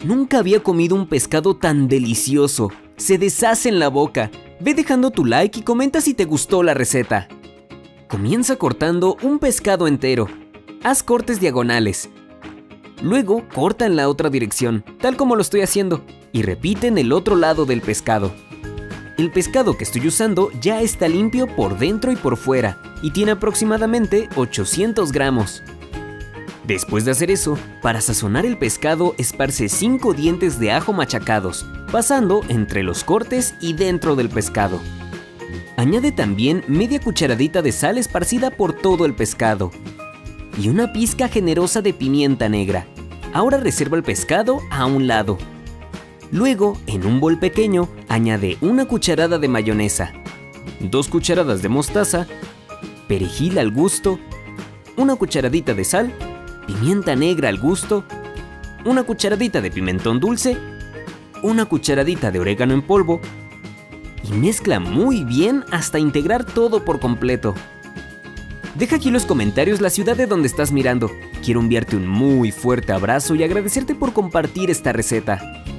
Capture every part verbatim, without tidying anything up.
Nunca había comido un pescado tan delicioso. Se deshace en la boca. Ve dejando tu like y comenta si te gustó la receta. Comienza cortando un pescado entero. Haz cortes diagonales. Luego corta en la otra dirección, tal como lo estoy haciendo, y repite en el otro lado del pescado. El pescado que estoy usando ya está limpio por dentro y por fuera, y tiene aproximadamente ochocientos gramos. Después de hacer eso, para sazonar el pescado esparce cinco dientes de ajo machacados, pasando entre los cortes y dentro del pescado. Añade también media cucharadita de sal esparcida por todo el pescado y una pizca generosa de pimienta negra. Ahora reserva el pescado a un lado. Luego, en un bol pequeño, añade una cucharada de mayonesa, dos cucharadas de mostaza, perejil al gusto, una cucharadita de sal, pimienta negra al gusto, una cucharadita de pimentón dulce, una cucharadita de orégano en polvo y mezcla muy bien hasta integrar todo por completo. Deja aquí en los comentarios la ciudad de donde estás mirando. Quiero enviarte un muy fuerte abrazo y agradecerte por compartir esta receta.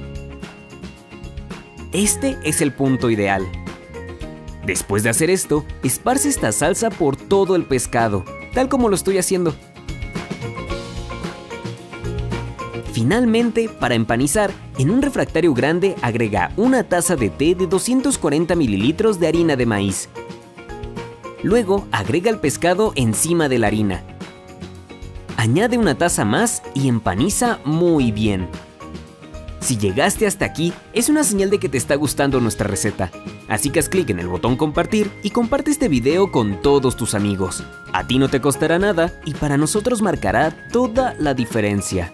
Este es el punto ideal. Después de hacer esto, esparce esta salsa por todo el pescado, tal como lo estoy haciendo. Finalmente, para empanizar, en un refractario grande agrega una taza de té de doscientos cuarenta mililitros de harina de maíz. Luego agrega el pescado encima de la harina. Añade una taza más y empaniza muy bien. Si llegaste hasta aquí, es una señal de que te está gustando nuestra receta. Así que haz clic en el botón compartir y comparte este video con todos tus amigos. A ti no te costará nada y para nosotros marcará toda la diferencia.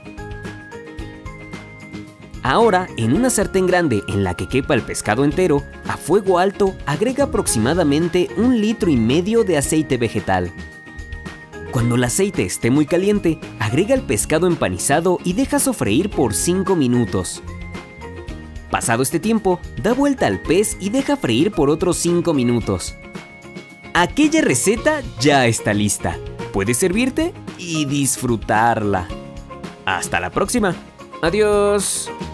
Ahora, en una sartén grande en la que quepa el pescado entero, a fuego alto agrega aproximadamente un litro y medio de aceite vegetal. Cuando el aceite esté muy caliente, agrega el pescado empanizado y deja sofreír por cinco minutos. Pasado este tiempo, da vuelta al pez y deja freír por otros cinco minutos. Aquella receta ya está lista. Puedes servirte y disfrutarla. Hasta la próxima. Adiós.